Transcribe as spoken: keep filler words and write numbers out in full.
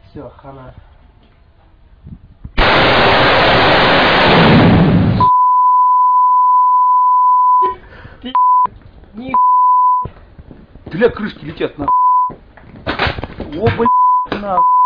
Все, хана. Ни... Бля, крышки летят на. О, блядь, на.